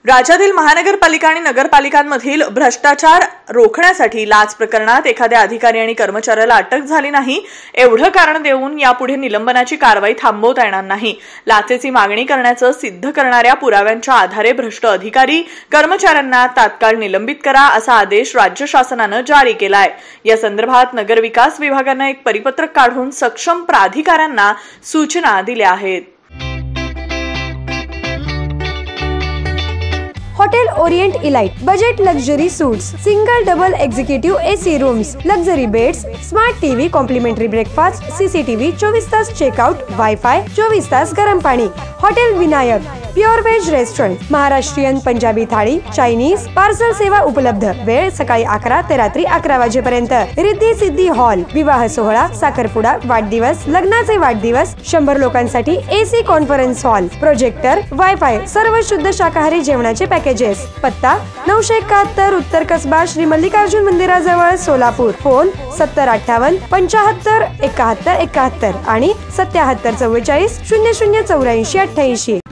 राज्यातील महानगरपालिका आणि नगरपालिकांमधील भ्रष्टाचार रोखण्यासाठी लाच प्रकरणात एखाद्या अधिकारी आणि कर्मचाऱ्याला अटक झाली नाही एवढं कारण देऊन यापुढे निलंबनाची कारवाई थांबवता येणार नाही। लाचेची मागणी करण्याचं सिद्ध करणाऱ्या पुराव्यांच्या आधारे भ्रष्ट अधिकारी कर्मचाऱ्यांना तात्काळ निलंबित करा असा आदेश राज्य शासनानं जारी केलाय। या संदर्भात नगरविकास विभागानं एक परिपत्रक काढून सक्षम प्राधिकाऱ्यांना सूचना दिल्या आहेत। Hotel Orient Elite budget luxury suites, single double executive AC rooms, luxury beds, smart TV, complimentary breakfast, CCTV, 24 तास चेकआउट, वाईफाय, 24 तास गरम पाणी। Hotel Vinayak pure veg restaurant, Maharashtrian Punjabi thali, Chinese, parcel सेवा उपलब्ध। वेळ सकाळी 11 ते रात्री 11 वाजेपर्यंत। रिद्धी सिद्धी हॉल, विवाह सोहळा, साखरपुडा, वाढदिवस, लग्नाचे वाढदिवस, 100 लोकांसाठी AC conference hall, projector, wifi, सर्व शुद्ध शाकाहारी जेवणाचे पॅकेजेस। पत्ता 971 उत्तर कसबा, श्री मल्लिकार्जुन मंदिराजवळ, सोलापूर। फोन 7058 75 71 71 आणि 77 44 00 84 88।